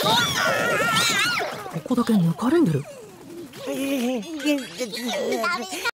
ここだけ抜かれんでる。